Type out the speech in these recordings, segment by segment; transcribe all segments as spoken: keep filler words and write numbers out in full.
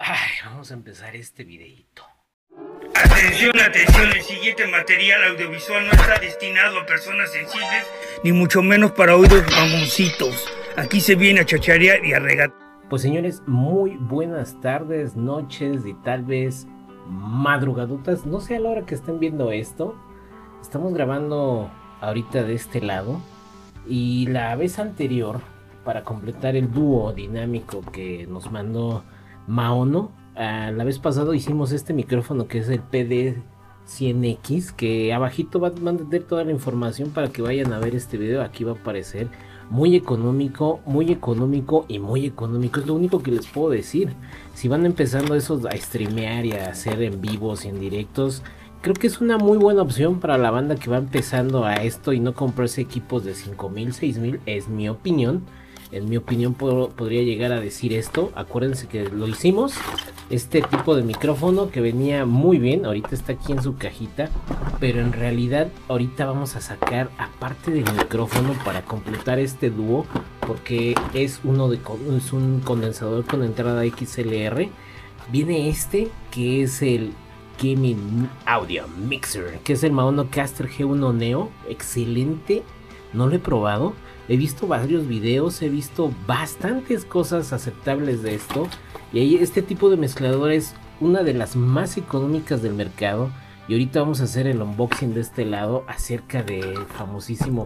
Ay, vamos a empezar este videito. Atención, atención, el siguiente material audiovisual no está destinado a personas sensibles, ni mucho menos para oídos mamoncitos. Aquí se viene a chacharear y a regatear. Pues señores, muy buenas tardes, noches y tal vez madrugadotas. No sé a la hora que estén viendo esto. Estamos grabando ahorita de este lado. Y la vez anterior, para completar el dúo dinámico que nos mandó Maono, Uh, la vez pasada hicimos este micrófono que es el P D cien X, que abajito va, van a tener toda la información para que vayan a ver este video. Aquí va a aparecer. Muy económico, muy económico y muy económico. Es lo único que les puedo decir. Si van empezando esos a streamear y a hacer en vivos y en directos, creo que es una muy buena opción para la banda que va empezando a esto y no comprarse equipos de cinco mil, seis mil, es mi opinión. En mi opinión puedo, podría llegar a decir esto. Acuérdense que lo hicimos. Este tipo de micrófono que venía muy bien. Ahorita está aquí en su cajita. Pero en realidad ahorita vamos a sacar aparte del micrófono para completar este dúo. Porque es, uno de, es un condensador con entrada X L R. Viene este que es el Gaming Audio Mixer. Que es el Maono Caster G uno Neo. Excelente. No lo he probado. He visto varios videos, he visto bastantes cosas aceptables de esto. Y ahí este tipo de mezclador es una de las más económicas del mercado. Y ahorita vamos a hacer el unboxing de este lado acerca del famosísimo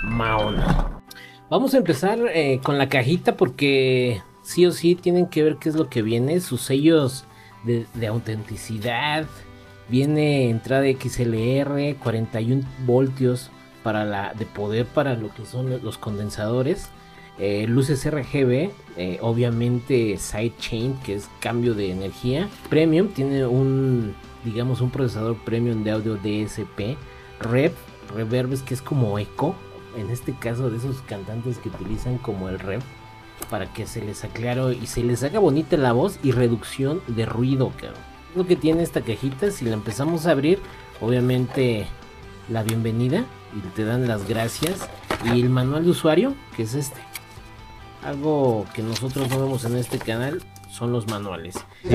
Maono. Vamos a empezar eh, con la cajita porque sí o sí tienen que ver qué es lo que viene. Sus sellos de, de autenticidad. Viene entrada X L R, cuarenta y uno voltios. Para la de poder para lo que son los condensadores, eh, luces R G B, eh, obviamente sidechain, que es cambio de energía premium, tiene un digamos un procesador premium de audio D S P, rev, reverbs, que es como eco, en este caso de esos cantantes que utilizan como el rev para que se les aclare y se les haga bonita la voz, y reducción de ruido, claro. Es lo que tiene esta cajita. Si la empezamos a abrir, obviamente la bienvenida y te dan las gracias y el manual de usuario, que es este. Algo que nosotros no vemos en este canal son los manuales.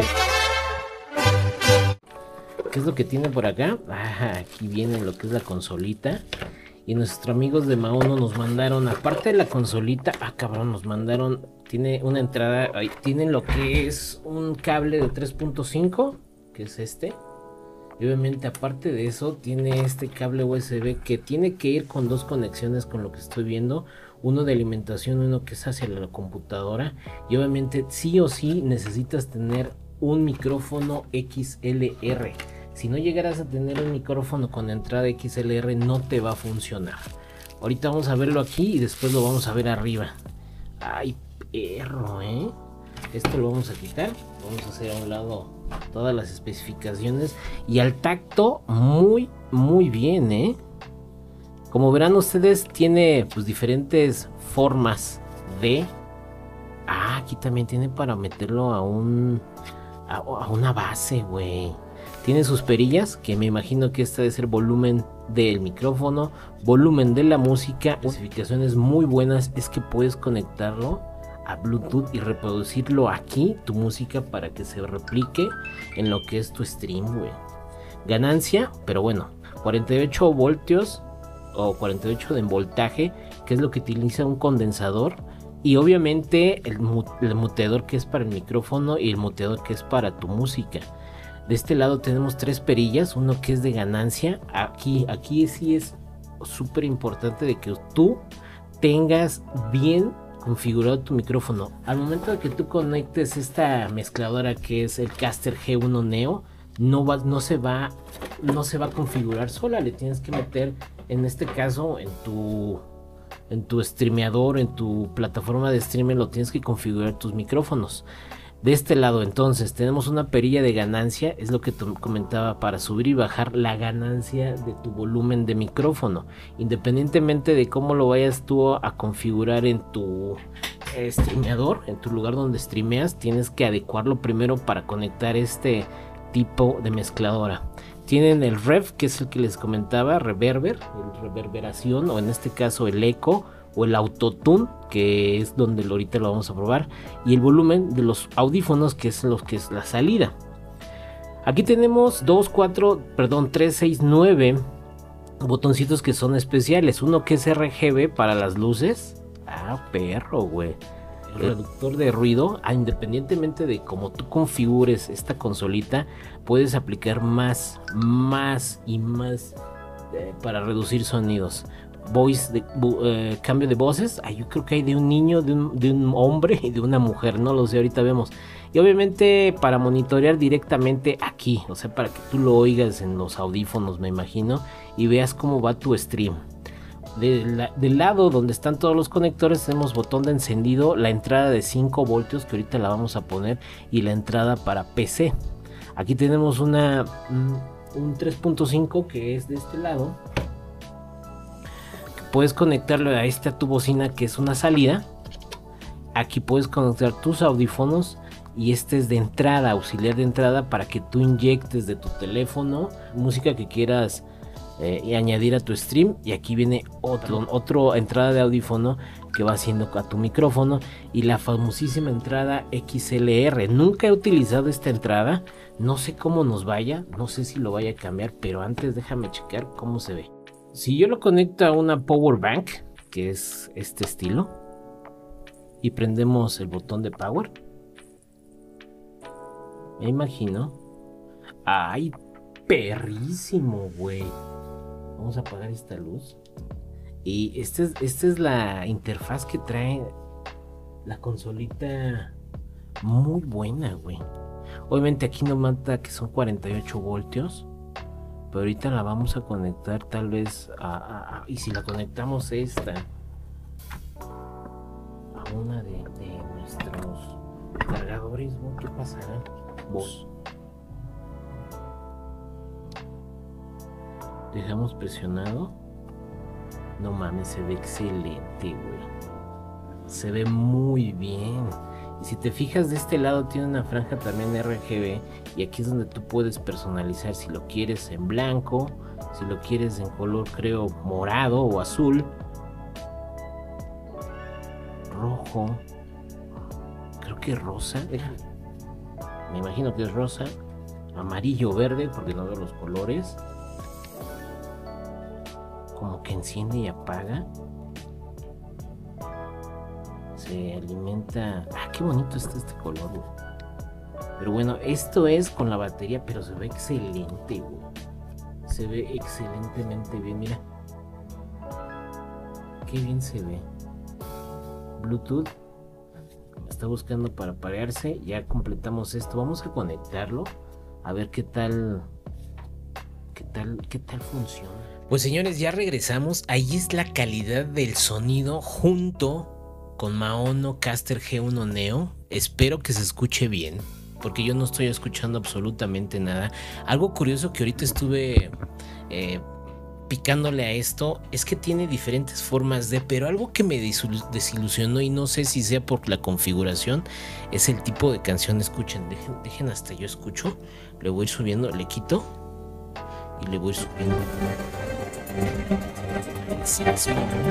¿Qué es lo que tiene por acá? Ah, aquí viene lo que es la consolita. Y nuestros amigos de Maono nos mandaron, aparte de la consolita, ah cabrón, nos mandaron, tiene una entrada, ahí tienen lo que es un cable de tres punto cinco, que es este. Y obviamente aparte de eso tiene este cable U S B que tiene que ir con dos conexiones, con lo que estoy viendo. Uno de alimentación, uno que es hacia la computadora. Y obviamente sí o sí necesitas tener un micrófono X L R. Si no llegaras a tener un micrófono con entrada X L R no te va a funcionar. Ahorita vamos a verlo aquí y después lo vamos a ver arriba. Ay, perro, eh. Esto lo vamos a quitar. Vamos a hacer a un lado todas las especificaciones. Y al tacto muy muy bien, eh. Como verán ustedes, tiene pues diferentes formas de... Ah, aquí también tiene para meterlo a un... A, a una base, güey. Tiene sus perillas, que me imagino que este debe ser volumen del micrófono, volumen de la música. Especificaciones muy buenas es que puedes conectarlo a Bluetooth y reproducirlo aquí, tu música, para que se replique en lo que es tu stream, güey. Ganancia, pero bueno, cuarenta y ocho voltios o cuarenta y ocho de voltaje, que es lo que utiliza un condensador. Y obviamente el, el muteador que es para el micrófono y el muteador que es para tu música. De este lado tenemos tres perillas, uno que es de ganancia. Aquí, aquí sí es súper importante de que tú tengas bien configurado tu micrófono. Al momento de que tú conectes esta mezcladora que es el Caster G uno Neo, no va, no se va, no se va a configurar sola. Le tienes que meter, en este caso, en tu, en tu streameador, en tu plataforma de streaming, lo tienes que configurar tus micrófonos. De este lado entonces tenemos una perilla de ganancia, es lo que te comentaba, para subir y bajar la ganancia de tu volumen de micrófono. Independientemente de cómo lo vayas tú a configurar en tu eh, streameador, en tu lugar donde streameas, tienes que adecuarlo primero para conectar este tipo de mezcladora. Tienen el rev, que es el que les comentaba, reverber, el reverberación, o en este caso el eco, o el autotune, que es donde ahorita lo vamos a probar, y el volumen de los audífonos, que es lo que es la salida. Aquí tenemos dos, cuatro, perdón, tres, seis, nueve botoncitos que son especiales. Uno que es R G B para las luces. Ah, perro, güey. El reductor de ruido, ah, independientemente de cómo tú configures esta consolita, puedes aplicar más, más y más eh, para reducir sonidos. Voice, de, eh, cambio de voces. Ah, yo creo que hay de un niño, de un, de un hombre y de una mujer, no lo sé, ahorita vemos. Y obviamente para monitorear directamente aquí, o sea, para que tú lo oigas en los audífonos, me imagino, y veas cómo va tu stream. De la, del lado donde están todos los conectores tenemos botón de encendido, la entrada de cinco voltios que ahorita la vamos a poner, y la entrada para P C. Aquí tenemos una un tres punto cinco que es de este lado. Puedes conectarlo a esta a tu bocina, que es una salida. Aquí puedes conectar tus audífonos, y este es de entrada, auxiliar de entrada, para que tú inyectes de tu teléfono música que quieras eh, y añadir a tu stream. Y aquí viene otro, otro entrada de audífono que va haciendo a tu micrófono, y la famosísima entrada X L R. Nunca he utilizado esta entrada, no sé cómo nos vaya, no sé si lo vaya a cambiar, pero antes déjame checar cómo se ve. Si yo lo conecto a una power bank, que es este estilo, y prendemos el botón de power, me imagino. ¡Ay, perrísimo, güey! Vamos a apagar esta luz. Y esta es, esta es la interfaz que trae la consolita. Muy buena, güey. Obviamente aquí nos mata que son cuarenta y ocho voltios. Pero ahorita la vamos a conectar tal vez a, a, a y si la conectamos esta a una de, de nuestros cargadores, ¿qué pasará? Vos dejamos presionado. No mames, se ve excelente, güey. Se ve muy bien. Y si te fijas, de este lado tiene una franja también R G B, y aquí es donde tú puedes personalizar si lo quieres en blanco, si lo quieres en color, creo, morado o azul, rojo, creo que rosa, me imagino que es rosa, amarillo, verde, porque no veo los colores, como que enciende y apaga. Se alimenta. Ah, qué bonito está este color, güey. Pero bueno, esto es con la batería, pero se ve excelente, güey. Se ve excelentemente bien, mira. Qué bien se ve. Bluetooth. Está buscando para parearse. Ya completamos esto. Vamos a conectarlo. A ver qué tal. ¿Qué tal, qué tal funciona? Pues señores, ya regresamos. Ahí es la calidad del sonido junto con Maono Caster G uno Neo. Espero que se escuche bien, porque yo no estoy escuchando absolutamente nada. Algo curioso que ahorita estuve eh, picándole a esto es que tiene diferentes formas de, pero algo que me desilusionó, y no sé si sea por la configuración, es el tipo de canción. Escuchen, dejen, dejen hasta yo escucho. Le voy a ir subiendo, le quito y le voy a ir subiendo. Sí, sí.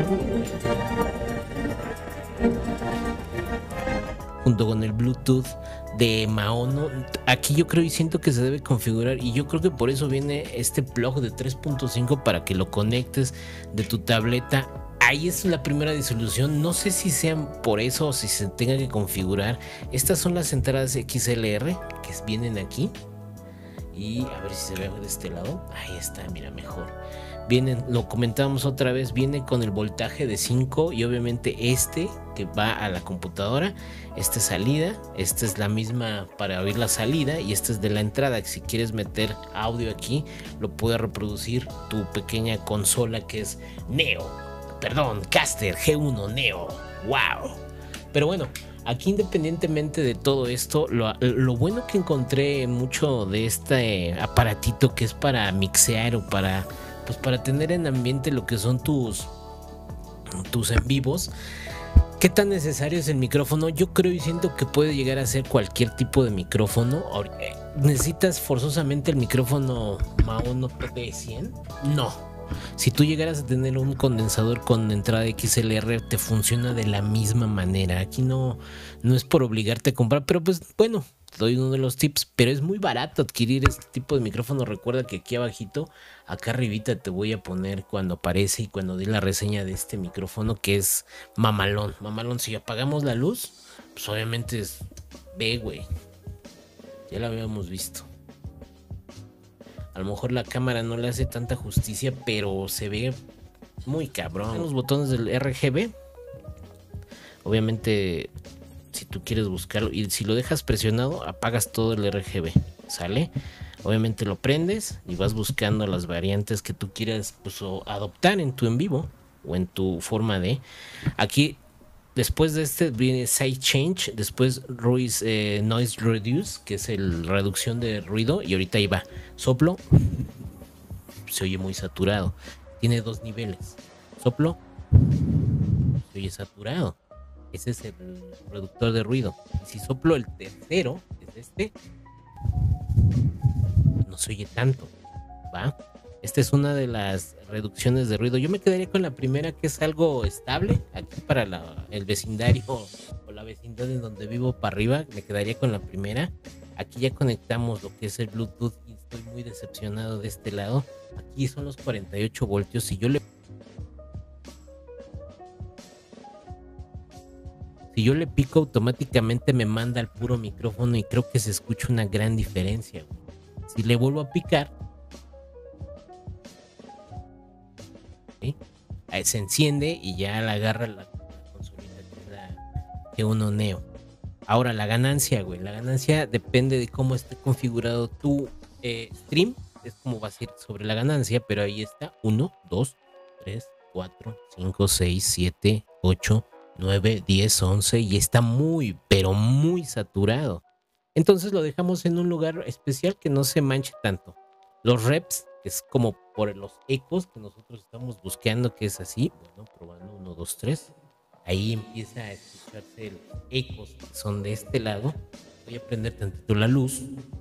Junto con el Bluetooth de Maono, aquí yo creo y siento que se debe configurar, y yo creo que por eso viene este plug de tres punto cinco para que lo conectes de tu tableta. Ahí es la primera disolución. No sé si sean por eso o si se tenga que configurar. Estas son las entradas X L R que vienen aquí, y a ver si se ve de este lado. Ahí está, mira, mejor. Vienen, lo comentábamos otra vez, viene con el voltaje de cinco, y obviamente este que va a la computadora, esta es salida, esta es la misma para oír la salida, y esta es de la entrada, que si quieres meter audio aquí, lo puede reproducir tu pequeña consola que es Neo, perdón, Caster G uno Neo, wow. Pero bueno, aquí independientemente de todo esto, lo, lo bueno que encontré mucho de este aparatito que es para mixear o para... pues para tener en ambiente lo que son tus tus en vivos. ¿Qué tan necesario es el micrófono? Yo creo y siento que puede llegar a ser cualquier tipo de micrófono. ¿Necesitas forzosamente el micrófono Maono P P cien? No, Si tú llegaras a tener un condensador con entrada X L R, te funciona de la misma manera. Aquí no, no es por obligarte a comprar, pero pues bueno, te doy uno de los tips, pero es muy barato adquirir este tipo de micrófono. Recuerda que aquí abajito, acá arribita te voy a poner cuando aparece y cuando di la reseña de este micrófono, que es mamalón. Mamalón, si apagamos la luz, pues obviamente es ve, güey. Ya lo habíamos visto. A lo mejor la cámara no le hace tanta justicia, pero se ve muy cabrón. Los botones del R G B. Obviamente, si tú quieres buscarlo y si lo dejas presionado, apagas todo el R G B. ¿Sale? Obviamente lo prendes y vas buscando las variantes que tú quieras, pues, o adoptar en tu en vivo o en tu forma de. Aquí, después de este viene Side Change, después Ruiz, eh, Noise Reduce, que es el reducción de ruido, y ahorita ahí va. Soplo, se oye muy saturado. Tiene dos niveles. Soplo, se oye saturado. Ese es el reductor de ruido. Y si soplo el tercero, que es este, no se oye tanto, ¿va? Esta es una de las reducciones de ruido. Yo me quedaría con la primera, que es algo estable. Aquí para la, el vecindario o la vecindad en donde vivo para arriba, me quedaría con la primera. Aquí ya conectamos lo que es el Bluetooth y estoy muy decepcionado de este lado. Aquí son los cuarenta y ocho voltios. Si yo le si yo le pico, automáticamente me manda al puro micrófono y creo que se escucha una gran diferencia. Si le vuelvo a picar, ¿sí? Ahí se enciende y ya la agarra la, la consolita que, la, que uno neo. Ahora la ganancia, güey. La ganancia depende de cómo esté configurado tu eh, stream. Es como va a ser sobre la ganancia, pero ahí está. uno, dos, tres, cuatro, cinco, seis, siete, ocho, nueve, diez, once. Y está muy, pero muy saturado. Entonces lo dejamos en un lugar especial que no se manche tanto. Los reps, que es como por los ecos que nosotros estamos buscando, que es así. Bueno, probando uno, dos, tres. Ahí empieza a escucharse los ecos que son de este lado. Voy a prender tantito la luz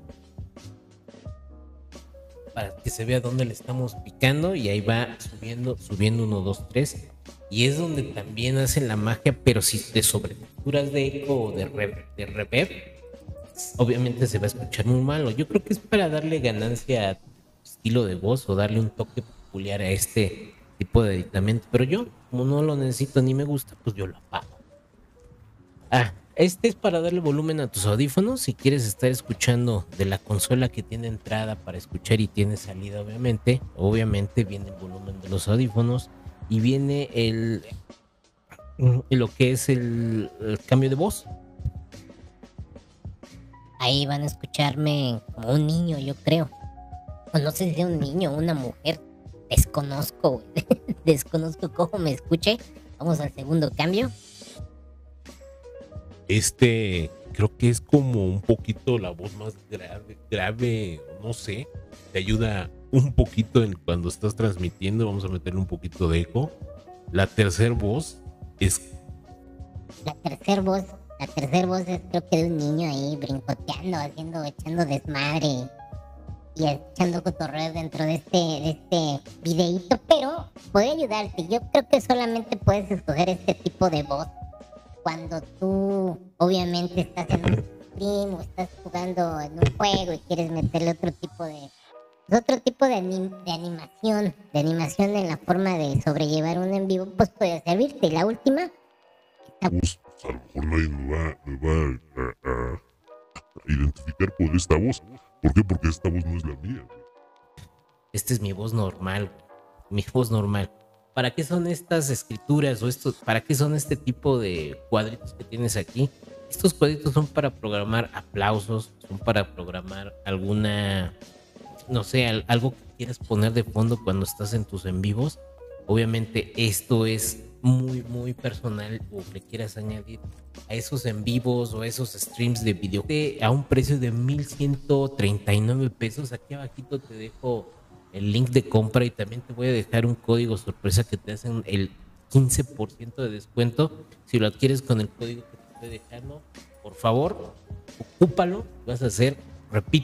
para que se vea dónde le estamos picando. Y ahí va subiendo, subiendo uno, dos, tres. Y es donde también hacen la magia, pero si te sobreturas de eco o de, re, de reverb, obviamente se va a escuchar muy malo. Yo creo que es para darle ganancia a tu estilo de voz o darle un toque peculiar a este tipo de aditamento, pero yo, como no lo necesito ni me gusta, pues yo lo apago. Ah, este es para darle volumen a tus audífonos. Si quieres estar escuchando de la consola que tiene entrada para escuchar y tiene salida, obviamente, obviamente viene el volumen de los audífonos y viene el lo que es el, el cambio de voz. Ahí van a escucharme como un niño, yo creo. O no sé si es un niño o una mujer. Desconozco, güey. Desconozco cómo me escuche. Vamos al segundo cambio. Este creo que es como un poquito la voz más grave, grave, no sé. Te ayuda un poquito en cuando estás transmitiendo. Vamos a meterle un poquito de eco. La tercera voz es... La tercera voz, la tercera voz es creo que de un niño ahí brincoteando, haciendo, echando desmadre y echando cotorreo dentro de este, de este videíto, pero puede ayudarte. Yo creo que solamente puedes escoger este tipo de voz cuando tú obviamente estás en un stream o estás jugando en un juego y quieres meterle otro tipo de otro tipo de, anim, de animación, de animación en la forma de sobrellevar un en vivo, pues puede servirte. Y la última, esta... pues, a lo mejor nadie me va, me va a, a, a identificar por esta voz. ¿Por qué? Porque esta voz no es la mía. Esta es mi voz normal, mi voz normal. ¿Para qué son estas escrituras o estos, para qué son este tipo de cuadritos que tienes aquí? Estos cuadritos son para programar aplausos, son para programar alguna, no sé, algo que quieras poner de fondo cuando estás en tus en vivos. Obviamente esto es muy, muy personal o le quieras añadir a esos en vivos o esos streams de video a un precio de mil ciento treinta y nueve pesos. Aquí abajito te dejo el link de compra y también te voy a dejar un código sorpresa que te hacen el quince por ciento de descuento si lo adquieres con el código que te estoy dejando. Por favor, ocúpalo. Vas a hacer, repito,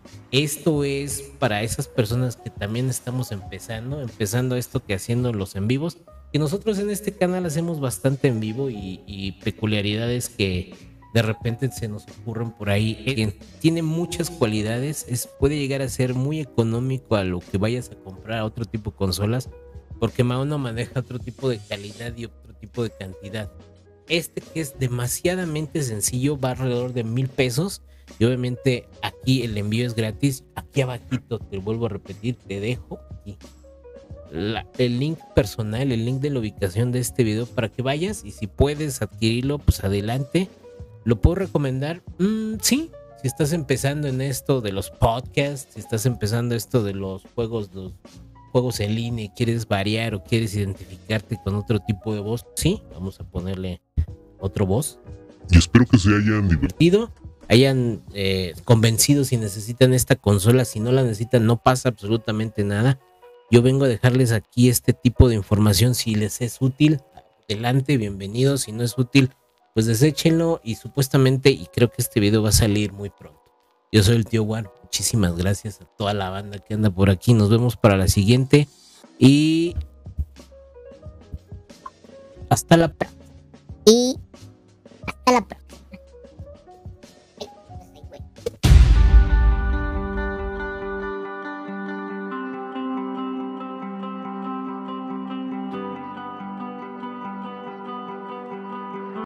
Esto es para esas personas que también estamos empezando, empezando esto que haciendo los en vivos, que nosotros en este canal hacemos bastante en vivo y, y peculiaridades que de repente se nos ocurren por ahí. Eh, tiene muchas cualidades, es, puede llegar a ser muy económico a lo que vayas a comprar a otro tipo de consolas, porque Mao no maneja otro tipo de calidad y otro tipo de cantidad. Este, que es demasiadamente sencillo, va alrededor de mil pesos. Y obviamente aquí el envío es gratis. Aquí abajito, te vuelvo a repetir, te dejo aquí la, el link personal, el link de la ubicación de este video para que vayas, y si puedes adquirirlo, pues adelante. ¿Lo puedo recomendar? Mm, sí, si estás empezando en esto de los podcasts, si estás empezando esto de los juegos, los juegos en línea y quieres variar o quieres identificarte con otro tipo de voz, sí, vamos a ponerle otro voz. Y espero que se hayan divertido, hayan eh, convencido si necesitan esta consola. Si no la necesitan, no pasa absolutamente nada. Yo vengo a dejarles aquí este tipo de información. Si les es útil, adelante, bienvenidos. Si no es útil, pues deséchenlo. Y supuestamente, y creo que este video va a salir muy pronto. Yo soy el tío War. Muchísimas gracias a toda la banda que anda por aquí. Nos vemos para la siguiente. Y hasta la próxima. Y hasta la próxima.